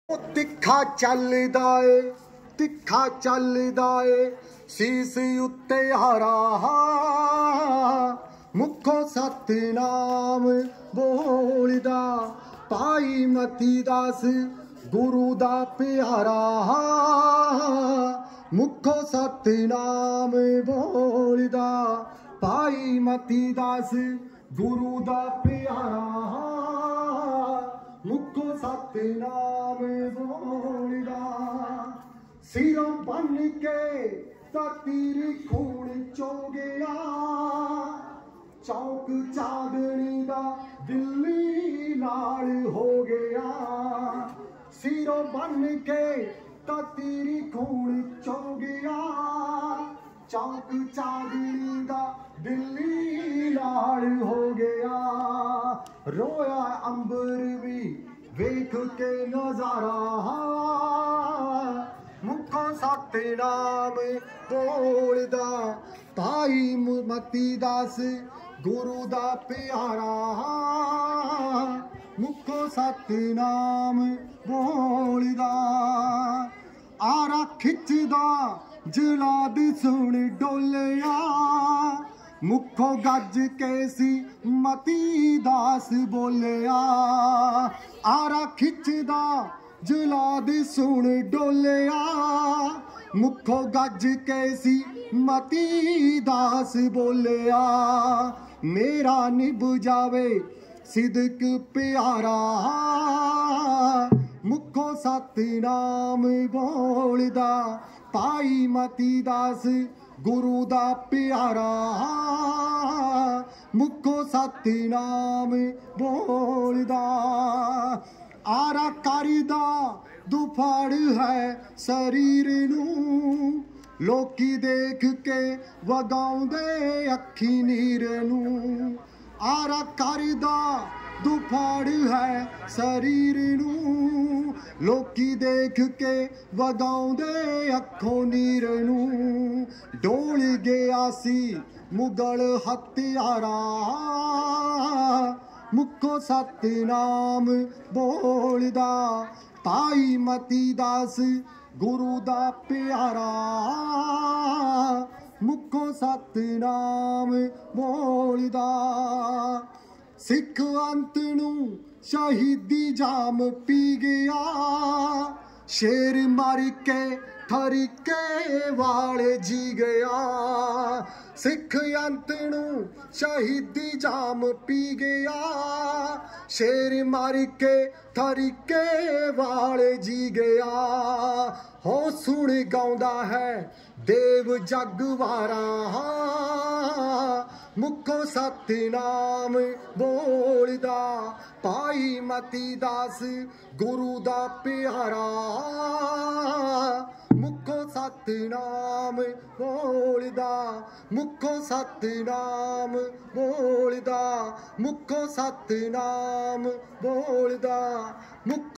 तिखा चलदा ए तिखा चलदा ए सीस उत्ते हरा मुखो सतनाम बोलदा पाई मती दास गुरु दा प्यारा मुखो सतनाम बोलदा पाई मती दास गुरु दा प्यारा मुखो सतनाम बोलदा सिरों बन के तीर खून चो गया चौक चांदनी दा दिल्ली नाल हो गया सिरों बन के तीर खून चो गया चौक चांदनी दा दिल्ली नाल हो गया रोया अंबर भी वेख के नजारा मुखों सतनाम बोलदा भाई मती दास गुरु दा प्यारा मुखों सतनाम बोलदा आरा खिचदा जलाद सुन डोलिया मुखों गज कैसी मती दास बोलिया आरा खिचदा जलाद सुन डोलिया मुखों गज कैसी मती दास बोलिया मेरा निभ जावे सिदक प्यारा मुखों सतनाम बोलदा पाई मती दास गुरु दा प्यारा मुखों सतनाम बोलदा आरा करदा दुफाड़ है शरीर नूं लोकी देख के वगाउंदे अखी नीर नूं आरा करदा दुफाड़ है शरीर नूं लोकी देख के वगाउंदे अखों नीर नूं डोल गया सी मुगल हत्यारा मुखों सतनाम बोलदा पाई मती दास गुरु दा प्यारा मुखों सतनाम बोलदा सिख अंत नूं शहीदी जाम पी गया शेर मार के थरीके वाले जी गया सिख अंत नूं शहीदी जाम पी गया शेर मार के थरीके वाले जी गया हो सुन गाउंदा है देव जगवारा मुखों सतनाम बोलदा पाई मती दास गुरु दा प्यारा मुखों सतनाम बोलदा मुखों सतनाम बोलदा मुखों सतनाम बोलदा मुख